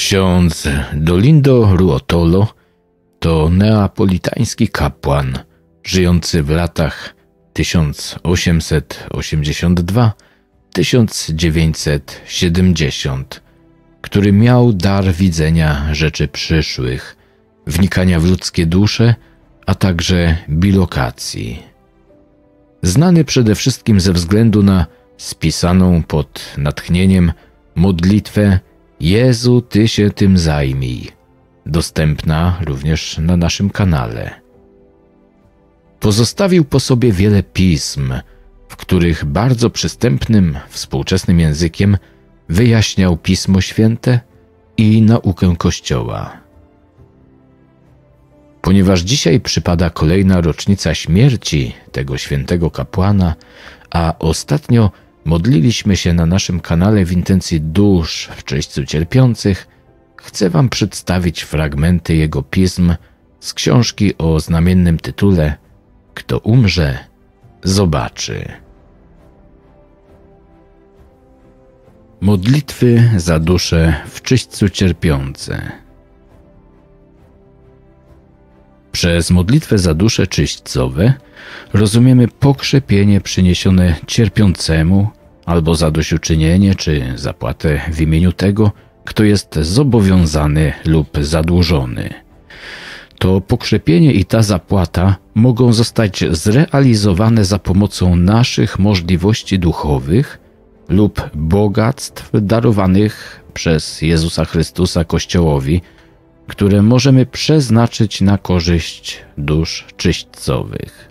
Ksiądz Dolindo Ruotolo to neapolitański kapłan żyjący w latach 1882-1970, który miał dar widzenia rzeczy przyszłych, wnikania w ludzkie dusze, a także bilokacji. Znany przede wszystkim ze względu na spisaną pod natchnieniem modlitwę Jezu, Ty się tym zajmij, dostępna również na naszym kanale. Pozostawił po sobie wiele pism, w których bardzo przystępnym, współczesnym językiem wyjaśniał Pismo Święte i naukę Kościoła. Ponieważ dzisiaj przypada kolejna rocznica śmierci tego świętego kapłana, a ostatnio modliliśmy się na naszym kanale w intencji dusz w czyśćcu cierpiących, chcę Wam przedstawić fragmenty jego pism z książki o znamiennym tytule Kto umrze, zobaczy. Modlitwy za dusze w czyśćcu cierpiące. Przez modlitwę za dusze czyśćcowe rozumiemy pokrzepienie przyniesione cierpiącemu albo zadośćuczynienie czy zapłatę w imieniu tego, kto jest zobowiązany lub zadłużony. To pokrzepienie i ta zapłata mogą zostać zrealizowane za pomocą naszych możliwości duchowych lub bogactw darowanych przez Jezusa Chrystusa Kościołowi, które możemy przeznaczyć na korzyść dusz czyśćcowych.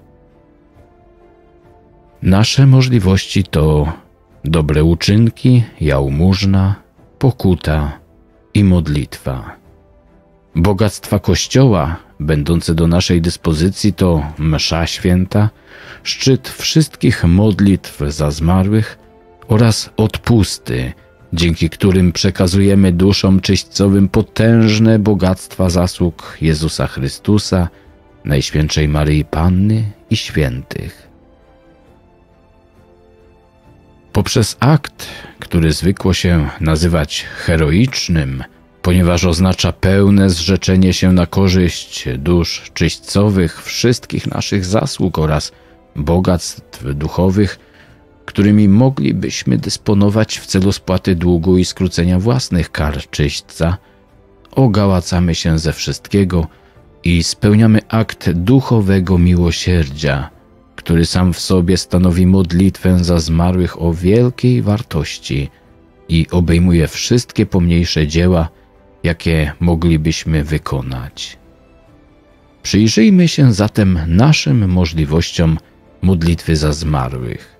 Nasze możliwości to dobre uczynki, jałmużna, pokuta i modlitwa. Bogactwa Kościoła, będące do naszej dyspozycji, to msza święta, szczyt wszystkich modlitw za zmarłych oraz odpusty, dzięki którym przekazujemy duszom czyśćcowym potężne bogactwa zasług Jezusa Chrystusa, Najświętszej Maryi Panny i świętych. Poprzez akt, który zwykło się nazywać heroicznym, ponieważ oznacza pełne zrzeczenie się na korzyść dusz czyśćcowych wszystkich naszych zasług oraz bogactw duchowych, którymi moglibyśmy dysponować w celu spłaty długu i skrócenia własnych kar czyśćca, ogałacamy się ze wszystkiego i spełniamy akt duchowego miłosierdzia, który sam w sobie stanowi modlitwę za zmarłych o wielkiej wartości i obejmuje wszystkie pomniejsze dzieła, jakie moglibyśmy wykonać. Przyjrzyjmy się zatem naszym możliwościom modlitwy za zmarłych.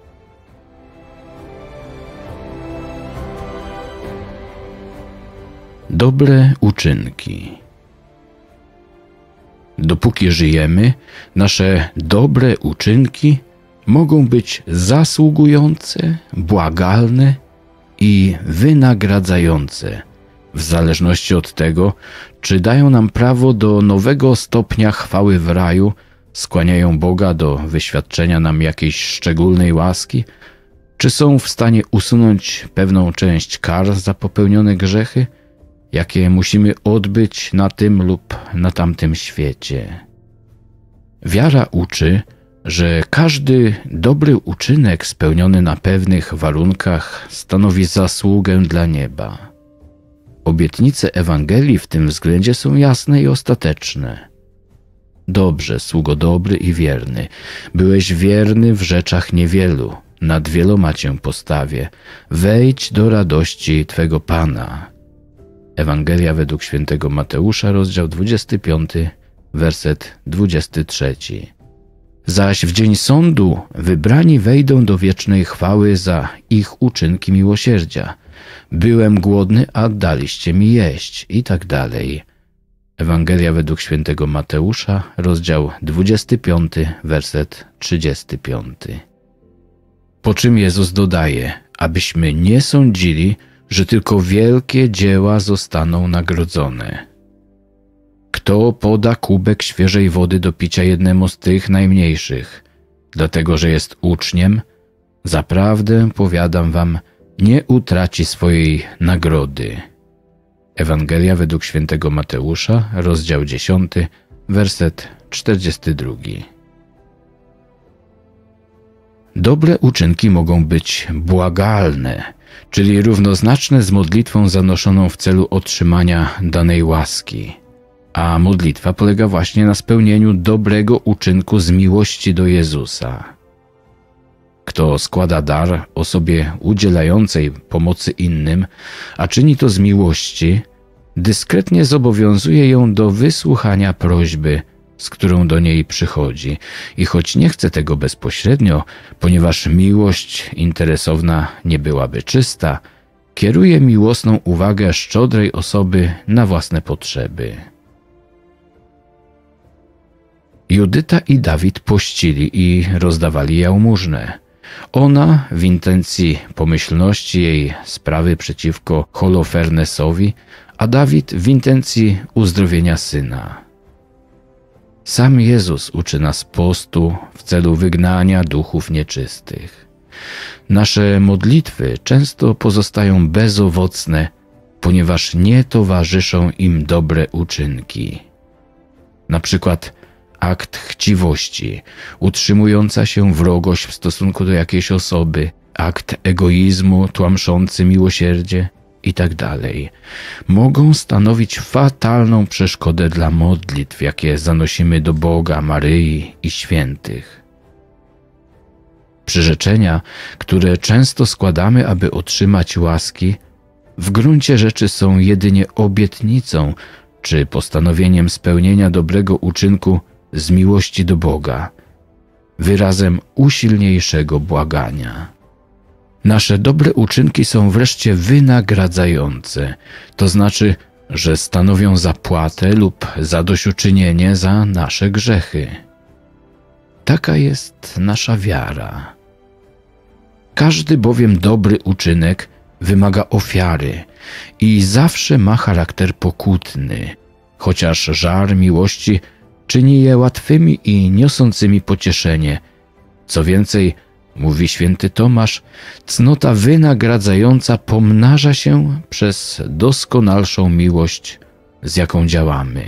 Dobre uczynki. Dopóki żyjemy, nasze dobre uczynki mogą być zasługujące, błagalne i wynagradzające, w zależności od tego, czy dają nam prawo do nowego stopnia chwały w raju, skłaniają Boga do wyświadczenia nam jakiejś szczególnej łaski, czy są w stanie usunąć pewną część kar za popełnione grzechy, jakie musimy odbyć na tym lub na tamtym świecie. Wiara uczy, że każdy dobry uczynek spełniony na pewnych warunkach stanowi zasługę dla nieba. Obietnice Ewangelii w tym względzie są jasne i ostateczne. Dobrze, sługo dobry i wierny, byłeś wierny w rzeczach niewielu, nad wieloma cię postawię, wejdź do radości Twego Pana. Ewangelia według świętego Mateusza, rozdział 25, werset 23. Zaś w dzień sądu wybrani wejdą do wiecznej chwały za ich uczynki miłosierdzia. Byłem głodny, a daliście mi jeść i tak dalej. Ewangelia według świętego Mateusza, rozdział 25, werset 35. Po czym Jezus dodaje, abyśmy nie sądzili, że tylko wielkie dzieła zostaną nagrodzone. Kto poda kubek świeżej wody do picia jednemu z tych najmniejszych, dlatego że jest uczniem, zaprawdę powiadam wam, nie utraci swojej nagrody. Ewangelia według świętego Mateusza, rozdział 10, werset 42. Dobre uczynki mogą być błagalne, czyli równoznaczne z modlitwą zanoszoną w celu otrzymania danej łaski. A modlitwa polega właśnie na spełnieniu dobrego uczynku z miłości do Jezusa. Kto składa dar osobie udzielającej pomocy innym, a czyni to z miłości, dyskretnie zobowiązuje ją do wysłuchania prośby, z którą do niej przychodzi, i choć nie chce tego bezpośrednio, ponieważ miłość interesowna nie byłaby czysta, kieruje miłosną uwagę szczodrej osoby na własne potrzeby. Judyta i Dawid pościli i rozdawali jałmużnę. Ona w intencji pomyślności jej sprawy przeciwko Holofernesowi, a Dawid w intencji uzdrowienia syna. Sam Jezus uczy nas postu w celu wygnania duchów nieczystych. Nasze modlitwy często pozostają bezowocne, ponieważ nie towarzyszą im dobre uczynki. Na przykład akt chciwości, utrzymująca się wrogość w stosunku do jakiejś osoby, akt egoizmu tłamszący miłosierdzie itd. mogą stanowić fatalną przeszkodę dla modlitw, jakie zanosimy do Boga, Maryi i świętych. Przyrzeczenia, które często składamy, aby otrzymać łaski, w gruncie rzeczy są jedynie obietnicą czy postanowieniem spełnienia dobrego uczynku z miłości do Boga, wyrazem usilniejszego błagania. Nasze dobre uczynki są wreszcie wynagradzające, to znaczy, że stanowią zapłatę lub zadośćuczynienie za nasze grzechy. Taka jest nasza wiara. Każdy bowiem dobry uczynek wymaga ofiary i zawsze ma charakter pokutny, chociaż żar miłości czyni je łatwymi i niosącymi pocieszenie. Co więcej, mówi święty Tomasz, cnota wynagradzająca pomnaża się przez doskonalszą miłość, z jaką działamy.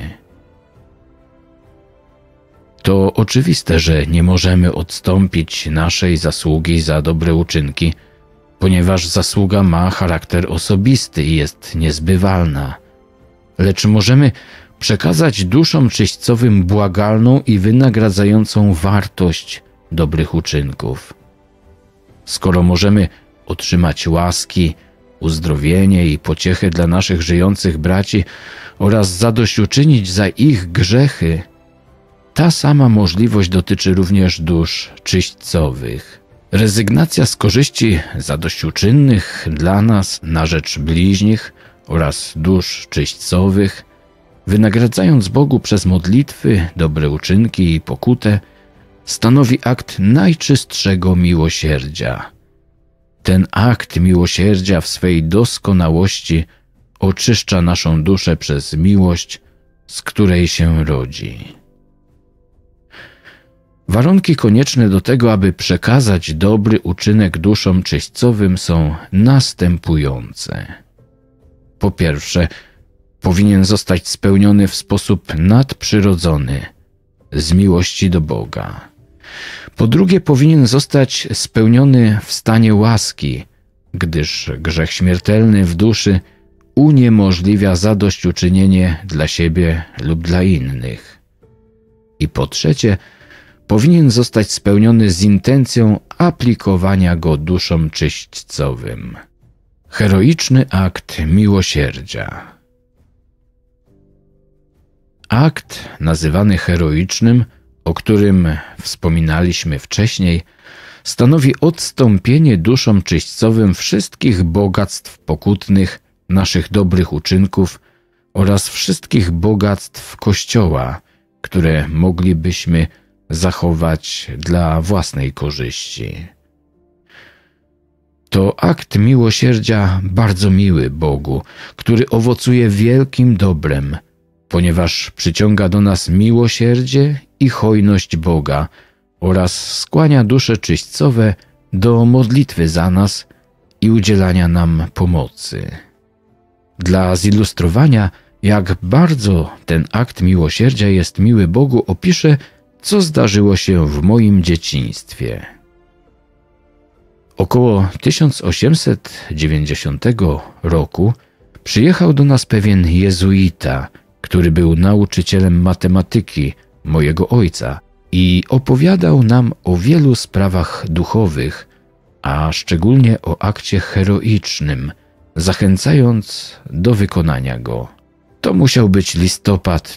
To oczywiste, że nie możemy odstąpić naszej zasługi za dobre uczynki, ponieważ zasługa ma charakter osobisty i jest niezbywalna. Lecz możemy przekazać duszom czyśćcowym błagalną i wynagradzającą wartość dobrych uczynków. Skoro możemy otrzymać łaski, uzdrowienie i pociechę dla naszych żyjących braci oraz zadośćuczynić za ich grzechy, ta sama możliwość dotyczy również dusz czyśćcowych. Rezygnacja z korzyści zadośćuczynnych dla nas na rzecz bliźnich oraz dusz czyśćcowych, wynagradzając Bogu przez modlitwy, dobre uczynki i pokutę, stanowi akt najczystszego miłosierdzia. Ten akt miłosierdzia w swej doskonałości oczyszcza naszą duszę przez miłość, z której się rodzi. Warunki konieczne do tego, aby przekazać dobry uczynek duszom czyśćcowym, są następujące. Po pierwsze, powinien zostać spełniony w sposób nadprzyrodzony, z miłości do Boga. Po drugie, powinien zostać spełniony w stanie łaski, gdyż grzech śmiertelny w duszy uniemożliwia zadośćuczynienie dla siebie lub dla innych. I po trzecie, powinien zostać spełniony z intencją aplikowania go duszom czyśćcowym. Heroiczny akt miłosierdzia. Akt nazywany heroicznym, o którym wspominaliśmy wcześniej, stanowi odstąpienie duszom czyśćcowym wszystkich bogactw pokutnych naszych dobrych uczynków oraz wszystkich bogactw Kościoła, które moglibyśmy zachować dla własnej korzyści. To akt miłosierdzia bardzo miły Bogu, który owocuje wielkim dobrem, ponieważ przyciąga do nas miłosierdzie i hojność Boga oraz skłania dusze czyśćcowe do modlitwy za nas i udzielania nam pomocy. Dla zilustrowania, jak bardzo ten akt miłosierdzia jest miły Bogu, opiszę, co zdarzyło się w moim dzieciństwie. Około 1890 roku przyjechał do nas pewien jezuita, który był nauczycielem matematyki mojego ojca i opowiadał nam o wielu sprawach duchowych, a szczególnie o akcie heroicznym, zachęcając do wykonania go. To musiał być listopad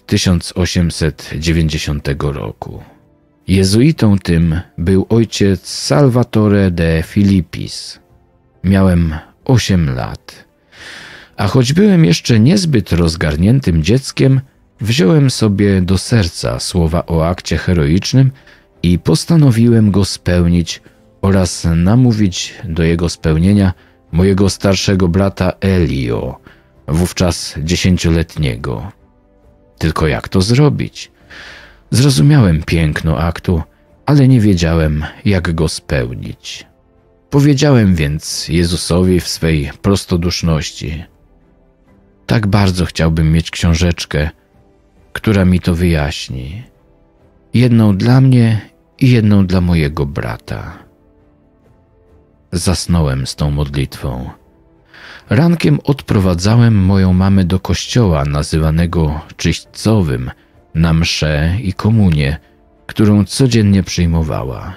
1890 roku. Jezuitą tym był ojciec Salvatore de Filippis. Miałem 8 lat. A choć byłem jeszcze niezbyt rozgarniętym dzieckiem, wziąłem sobie do serca słowa o akcie heroicznym i postanowiłem go spełnić oraz namówić do jego spełnienia mojego starszego brata Elio, wówczas 10-letniego. Tylko jak to zrobić? Zrozumiałem piękno aktu, ale nie wiedziałem, jak go spełnić. Powiedziałem więc Jezusowi w swej prostoduszności: tak bardzo chciałbym mieć książeczkę, która mi to wyjaśni. Jedną dla mnie i jedną dla mojego brata. Zasnąłem z tą modlitwą. Rankiem odprowadzałem moją mamę do kościoła nazywanego czyśćcowym na mszę i komunię, którą codziennie przyjmowała.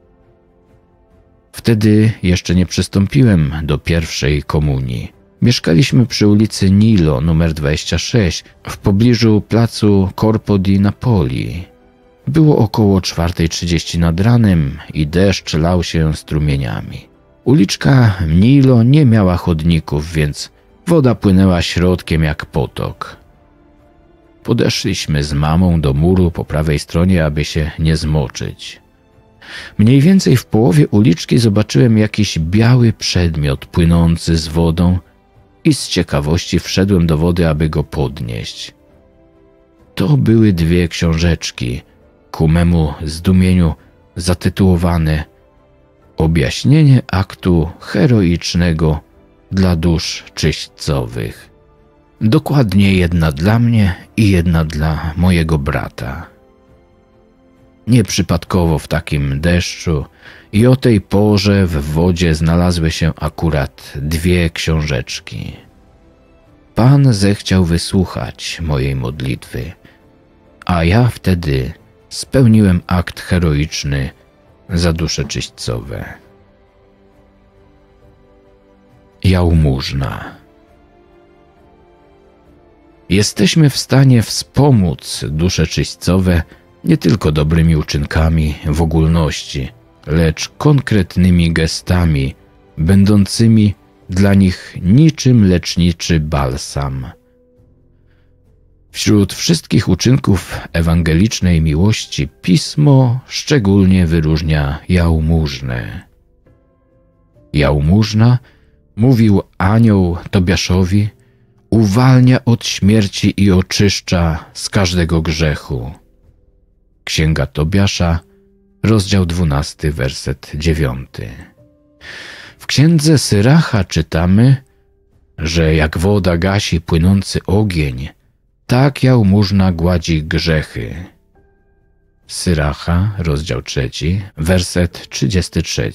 Wtedy jeszcze nie przystąpiłem do pierwszej komunii. Mieszkaliśmy przy ulicy Nilo nr 26 w pobliżu placu Corpo di Napoli. Było około 4:30 nad ranem i deszcz lał się strumieniami. Uliczka Nilo nie miała chodników, więc woda płynęła środkiem jak potok. Podeszliśmy z mamą do muru po prawej stronie, aby się nie zmoczyć. Mniej więcej w połowie uliczki zobaczyłem jakiś biały przedmiot płynący z wodą i z ciekawości wszedłem do wody, aby go podnieść. To były 2 książeczki, ku memu zdumieniu zatytułowane Objaśnienie aktu heroicznego dla dusz czyśćcowych. Dokładnie jedna dla mnie i jedna dla mojego brata. Nieprzypadkowo w takim deszczu i o tej porze w wodzie znalazły się akurat 2 książeczki. Pan zechciał wysłuchać mojej modlitwy, a ja wtedy spełniłem akt heroiczny za dusze czyśćcowe. Jałmużna. Jesteśmy w stanie wspomóc dusze czyśćcowe nie tylko dobrymi uczynkami w ogólności, lecz konkretnymi gestami, będącymi dla nich niczym leczniczy balsam. Wśród wszystkich uczynków ewangelicznej miłości Pismo szczególnie wyróżnia jałmużnę. Jałmużna, mówił anioł Tobiaszowi, uwalnia od śmierci i oczyszcza z każdego grzechu. Księga Tobiasza, rozdział 12, werset 9. W księdze Syracha czytamy, że jak woda gasi płynący ogień, tak jałmużna gładzi grzechy. Syracha, rozdział 3, werset 33.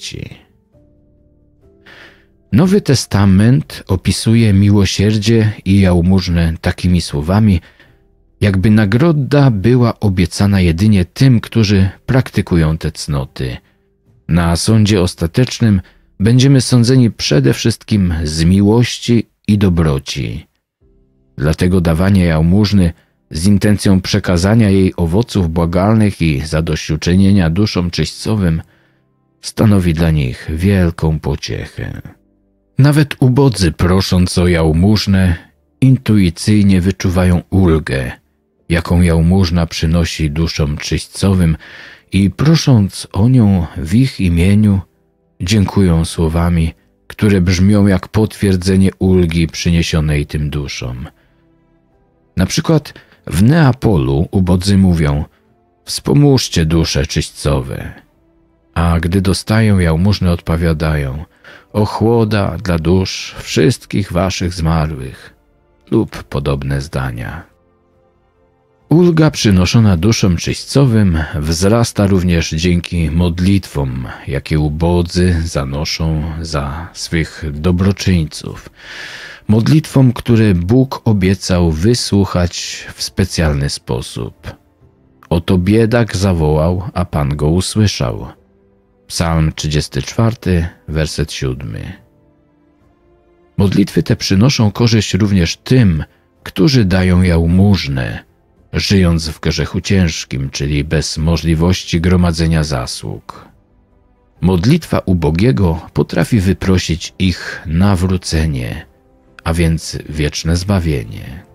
Nowy Testament opisuje miłosierdzie i jałmużnę takimi słowami, jakby nagroda była obiecana jedynie tym, którzy praktykują te cnoty. Na sądzie ostatecznym będziemy sądzeni przede wszystkim z miłości i dobroci. Dlatego dawanie jałmużny z intencją przekazania jej owoców błagalnych i zadośćuczynienia duszom czyśćcowym stanowi dla nich wielką pociechę. Nawet ubodzy, prosząc o jałmużnę, intuicyjnie wyczuwają ulgę, jaką jałmużna przynosi duszom czyśćcowym i prosząc o nią w ich imieniu, dziękują słowami, które brzmią jak potwierdzenie ulgi przyniesionej tym duszom. Na przykład w Neapolu ubodzy mówią: wspomóżcie dusze czyśćcowe, a gdy dostają jałmużnę, odpowiadają: ochłoda dla dusz wszystkich waszych zmarłych. lub podobne zdania. Ulga przynoszona duszom czyśćcowym wzrasta również dzięki modlitwom, jakie ubodzy zanoszą za swych dobroczyńców. Modlitwom, które Bóg obiecał wysłuchać w specjalny sposób. Oto biedak zawołał, a Pan go usłyszał. Psalm 34, werset 7. Modlitwy te przynoszą korzyść również tym, którzy dają jałmużnę, żyjąc w grzechu ciężkim, czyli bez możliwości gromadzenia zasług. Modlitwa ubogiego potrafi wyprosić ich nawrócenie, a więc wieczne zbawienie.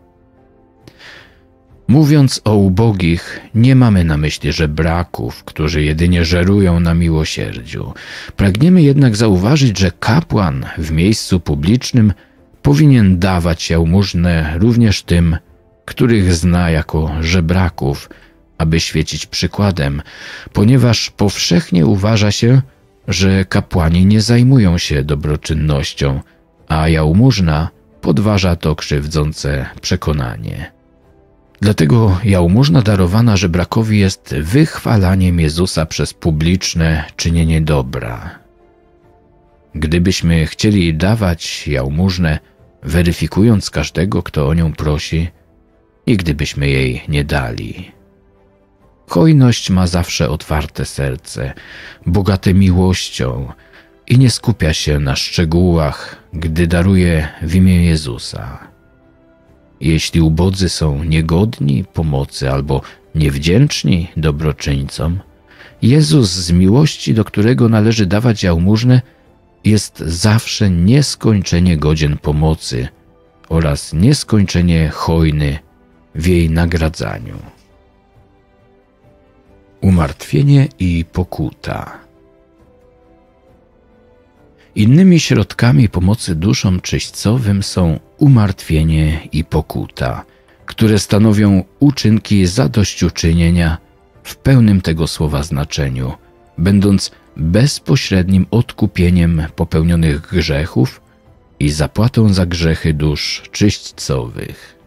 Mówiąc o ubogich, nie mamy na myśli żebraków, którzy jedynie żerują na miłosierdziu. Pragniemy jednak zauważyć, że kapłan w miejscu publicznym powinien dawać jałmużnę również tym, których zna jako żebraków, aby świecić przykładem, ponieważ powszechnie uważa się, że kapłani nie zajmują się dobroczynnością, a jałmużna podważa to krzywdzące przekonanie. Dlatego jałmużna darowana żebrakowi jest wychwalaniem Jezusa przez publiczne czynienie dobra. Gdybyśmy chcieli dawać jałmużnę, weryfikując każdego, kto o nią prosi, i gdybyśmy jej nie dali. Hojność ma zawsze otwarte serce, bogate miłością i nie skupia się na szczegółach, gdy daruje w imię Jezusa. Jeśli ubodzy są niegodni pomocy albo niewdzięczni dobroczyńcom, Jezus z miłości, do którego należy dawać jałmużnę, jest zawsze nieskończenie godzien pomocy oraz nieskończenie hojny w jej nagradzaniu. Umartwienie i pokuta. Innymi środkami pomocy duszom czyśćcowym są umartwienie i pokuta, które stanowią uczynki zadośćuczynienia w pełnym tego słowa znaczeniu, będąc bezpośrednim odkupieniem popełnionych grzechów i zapłatą za grzechy dusz czyśćcowych.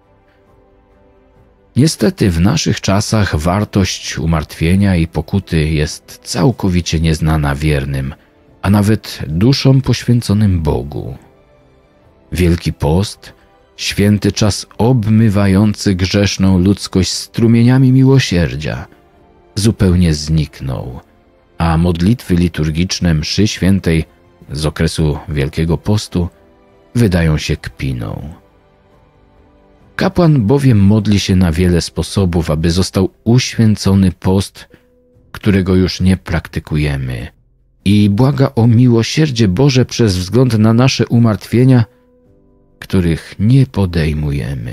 Niestety w naszych czasach wartość umartwienia i pokuty jest całkowicie nieznana wiernym, a nawet duszom poświęconym Bogu. Wielki Post, święty czas obmywający grzeszną ludzkość strumieniami miłosierdzia, zupełnie zniknął, a modlitwy liturgiczne mszy świętej z okresu Wielkiego Postu wydają się kpiną. Kapłan bowiem modli się na wiele sposobów, aby został uświęcony post, którego już nie praktykujemy, i błaga o miłosierdzie Boże przez wzgląd na nasze umartwienia, których nie podejmujemy.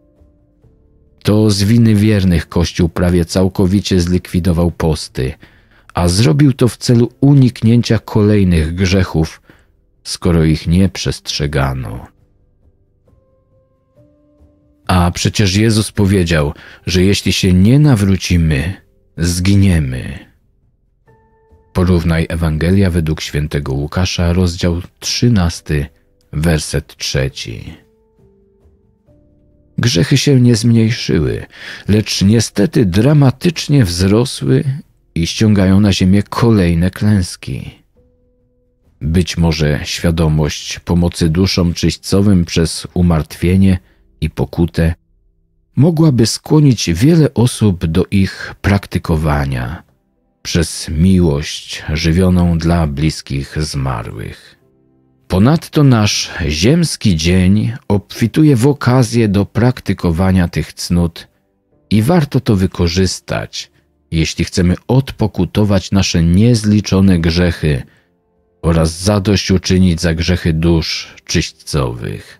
To z winy wiernych Kościół prawie całkowicie zlikwidował posty, a zrobił to w celu uniknięcia kolejnych grzechów, skoro ich nie przestrzegano. A przecież Jezus powiedział, że jeśli się nie nawrócimy, zginiemy. Porównaj Ewangelia według świętego Łukasza, rozdział 13, werset 3. Grzechy się nie zmniejszyły, lecz niestety dramatycznie wzrosły i ściągają na ziemię kolejne klęski. Być może świadomość pomocy duszom czyśćcowym przez umartwienie i pokutę mogłaby skłonić wiele osób do ich praktykowania przez miłość żywioną dla bliskich zmarłych. Ponadto nasz ziemski dzień obfituje w okazję do praktykowania tych cnót i warto to wykorzystać, jeśli chcemy odpokutować nasze niezliczone grzechy oraz zadośćuczynić za grzechy dusz czyśćcowych.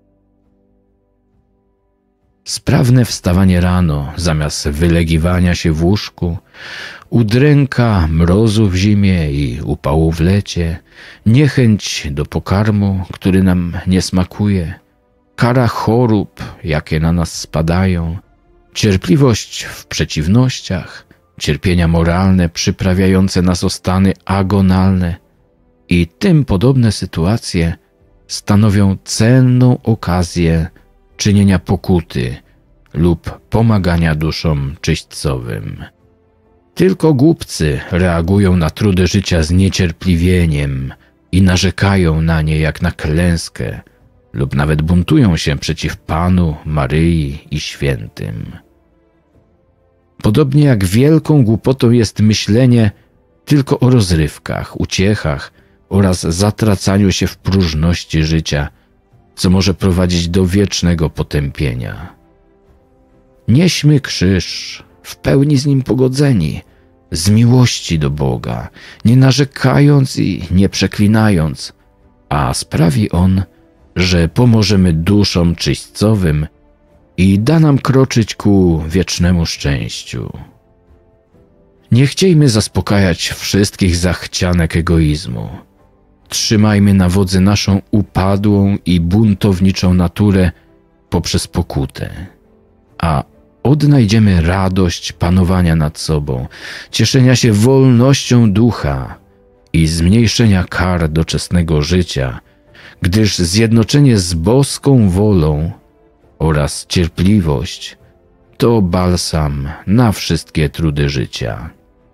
Sprawne wstawanie rano zamiast wylegiwania się w łóżku, udręka mrozu w zimie i upału w lecie, niechęć do pokarmu, który nam nie smakuje, kara chorób, jakie na nas spadają, cierpliwość w przeciwnościach, cierpienia moralne przyprawiające nas o stany agonalne i tym podobne sytuacje stanowią cenną okazję czynienia pokuty lub pomagania duszom czyśćcowym. Tylko głupcy reagują na trudy życia z niecierpliwieniem i narzekają na nie jak na klęskę lub nawet buntują się przeciw Panu, Maryi i świętym. Podobnie jak wielką głupotą jest myślenie tylko o rozrywkach, uciechach oraz zatracaniu się w próżności życia, co może prowadzić do wiecznego potępienia. Nieśmy krzyż, w pełni z nim pogodzeni, z miłości do Boga, nie narzekając i nie przeklinając, a sprawi On, że pomożemy duszom czyśćcowym i da nam kroczyć ku wiecznemu szczęściu. Nie chciejmy zaspokajać wszystkich zachcianek egoizmu. Trzymajmy na wodzy naszą upadłą i buntowniczą naturę poprzez pokutę, a odnajdziemy radość panowania nad sobą, cieszenia się wolnością ducha i zmniejszenia kar doczesnego życia, gdyż zjednoczenie z boską wolą oraz cierpliwość to balsam na wszystkie trudy życia.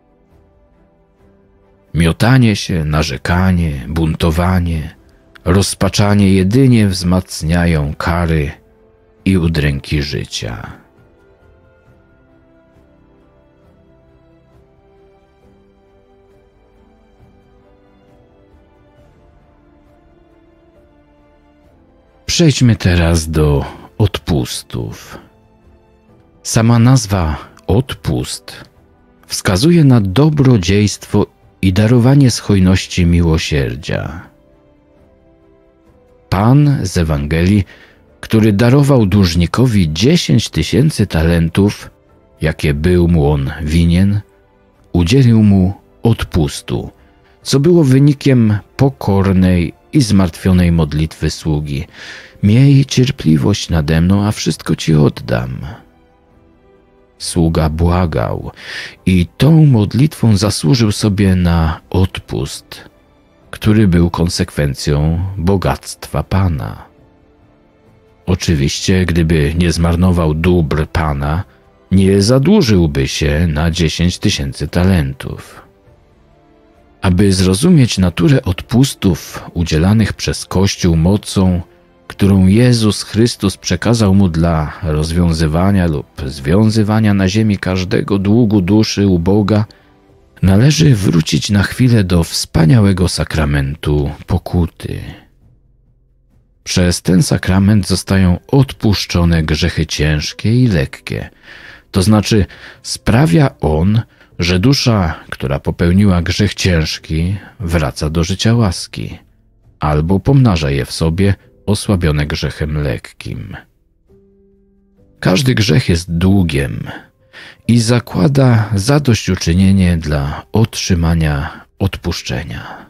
Miotanie się, narzekanie, buntowanie, rozpaczanie jedynie wzmacniają kary i udręki życia. Przejdźmy teraz do odpustów. Sama nazwa odpust wskazuje na dobrodziejstwo i darowanie z hojności miłosierdzia. Pan z Ewangelii, który darował dłużnikowi 10 000 talentów, jakie był mu on winien, udzielił mu odpustu, co było wynikiem pokornej i zmartwionej modlitwy sługi. Miej cierpliwość nade mną, a wszystko ci oddam. Sługa błagał i tą modlitwą zasłużył sobie na odpust, który był konsekwencją bogactwa Pana. Oczywiście, gdyby nie zmarnował dóbr Pana, nie zadłużyłby się na 10 000 talentów. Aby zrozumieć naturę odpustów udzielanych przez Kościół mocą, którą Jezus Chrystus przekazał mu dla rozwiązywania lub związywania na ziemi każdego długu duszy u Boga, należy wrócić na chwilę do wspaniałego sakramentu pokuty. Przez ten sakrament zostają odpuszczone grzechy ciężkie i lekkie, to znaczy sprawia on, że dusza, która popełniła grzech ciężki, wraca do życia łaski, albo pomnaża je w sobie osłabione grzechem lekkim. Każdy grzech jest długiem i zakłada zadośćuczynienie dla otrzymania odpuszczenia.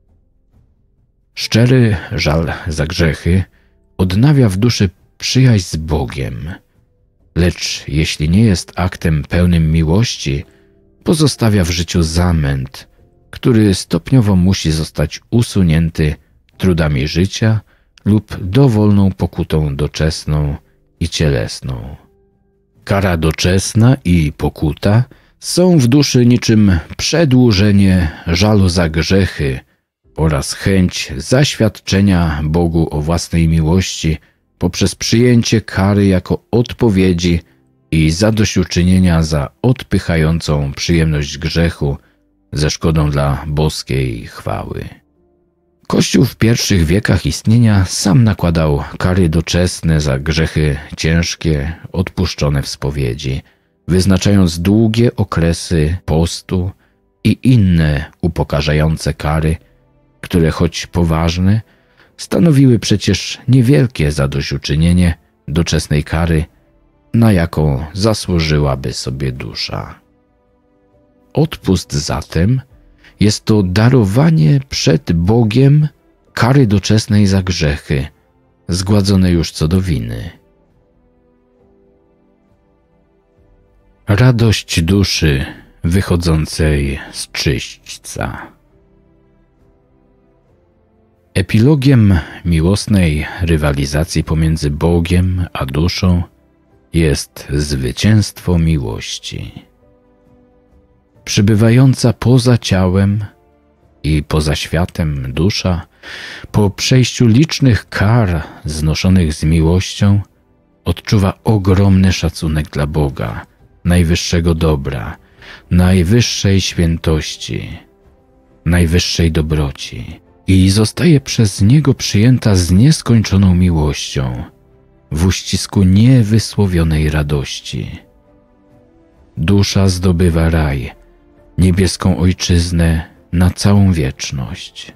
Szczery żal za grzechy odnawia w duszy przyjaźń z Bogiem, lecz jeśli nie jest aktem pełnym miłości, pozostawia w życiu zamęt, który stopniowo musi zostać usunięty trudami życia lub dowolną pokutą doczesną i cielesną. Kara doczesna i pokuta są w duszy niczym przedłużenie żalu za grzechy oraz chęć zaświadczenia Bogu o własnej miłości poprzez przyjęcie kary jako odpowiedzi i zadośćuczynienia za odpychającą przyjemność grzechu ze szkodą dla boskiej chwały. Kościół w pierwszych wiekach istnienia sam nakładał kary doczesne za grzechy ciężkie odpuszczone w spowiedzi, wyznaczając długie okresy postu i inne upokarzające kary, które choć poważne, stanowiły przecież niewielkie zadośćuczynienie doczesnej kary, na jaką zasłużyłaby sobie dusza. Odpust zatem jest to darowanie przed Bogiem kary doczesnej za grzechy, zgładzone już co do winy. Radość duszy wychodzącej z czyśćca. Epilogiem miłosnej rywalizacji pomiędzy Bogiem a duszą jest zwycięstwo miłości. Przybywająca poza ciałem i poza światem dusza, po przejściu licznych kar znoszonych z miłością, odczuwa ogromny szacunek dla Boga, najwyższego dobra, najwyższej świętości, najwyższej dobroci i zostaje przez Niego przyjęta z nieskończoną miłością, w uścisku niewysłowionej radości. Dusza zdobywa raj, niebieską ojczyznę na całą wieczność.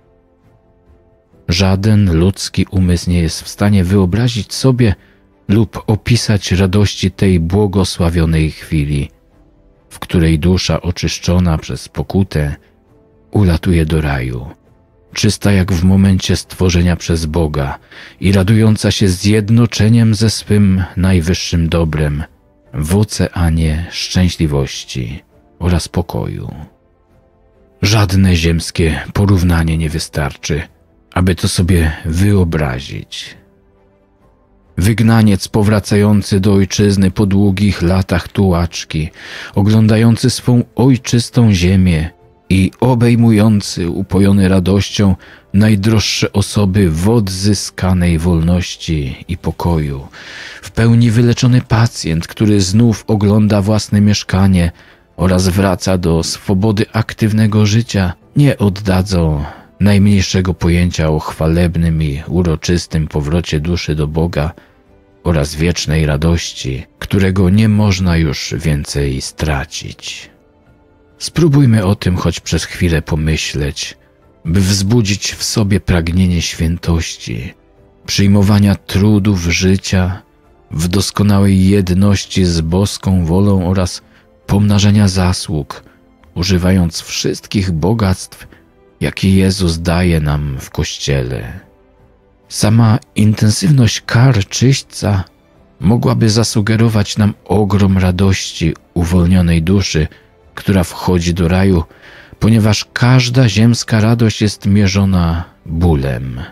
Żaden ludzki umysł nie jest w stanie wyobrazić sobie lub opisać radości tej błogosławionej chwili, w której dusza oczyszczona przez pokutę ulatuje do raju, czysta jak w momencie stworzenia przez Boga i radująca się zjednoczeniem ze swym najwyższym dobrem w oceanie szczęśliwości oraz pokoju. Żadne ziemskie porównanie nie wystarczy, aby to sobie wyobrazić. Wygnaniec powracający do ojczyzny po długich latach tułaczki, oglądający swą ojczystą ziemię i obejmujący, upojony radością, najdroższe osoby w odzyskanej wolności i pokoju, w pełni wyleczony pacjent, który znów ogląda własne mieszkanie oraz wraca do swobody aktywnego życia, nie oddadzą najmniejszego pojęcia o chwalebnym i uroczystym powrocie duszy do Boga oraz wiecznej radości, którego nie można już więcej stracić. Spróbujmy o tym choć przez chwilę pomyśleć, by wzbudzić w sobie pragnienie świętości, przyjmowania trudów życia w doskonałej jedności z boską wolą oraz pomnażania zasług, używając wszystkich bogactw, jakie Jezus daje nam w Kościele. Sama intensywność kar czyśćca mogłaby zasugerować nam ogrom radości uwolnionej duszy, która wchodzi do raju, ponieważ każda ziemska radość jest mierzona bólem.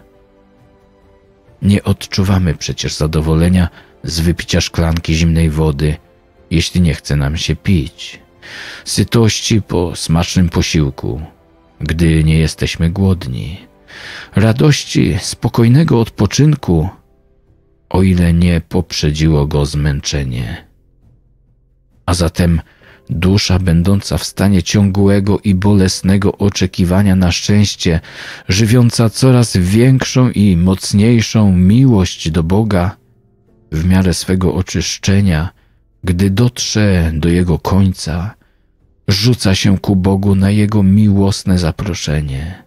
Nie odczuwamy przecież zadowolenia z wypicia szklanki zimnej wody, jeśli nie chce nam się pić, sytości po smacznym posiłku, gdy nie jesteśmy głodni, radości spokojnego odpoczynku, o ile nie poprzedziło go zmęczenie. A zatem dusza będąca w stanie ciągłego i bolesnego oczekiwania na szczęście, żywiąca coraz większą i mocniejszą miłość do Boga, w miarę swego oczyszczenia, gdy dotrze do jego końca, rzuca się ku Bogu na Jego miłosne zaproszenie.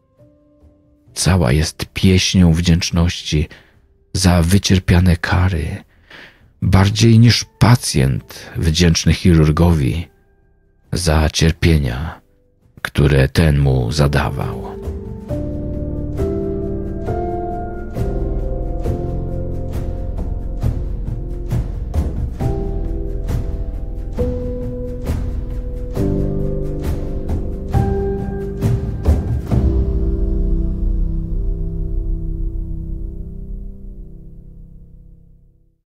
Cała jest pieśnią wdzięczności za wycierpiane kary, bardziej niż pacjent wdzięczny chirurgowi za cierpienia, które ten mu zadawał.